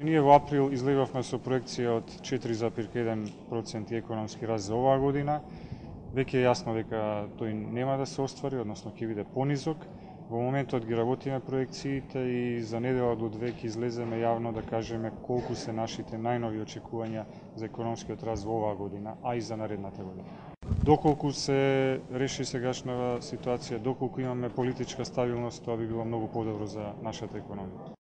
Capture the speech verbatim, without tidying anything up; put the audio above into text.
Ние во април излегавме со проекција од четири запир еден проценти економски раст за оваа година. Веќе е јасно дека тој нема да се оствари, односно ќе биде понизок. Во моментот ги работиме проекциите и за недела до две ќе излеземе јавно да кажеме колку се нашите најнови очекувања за економскиот раст во оваа година, а и за наредната година. Доколку се реши сегашната ситуација, доколку имаме политичка стабилност, тоа би било многу подобро за нашата економија.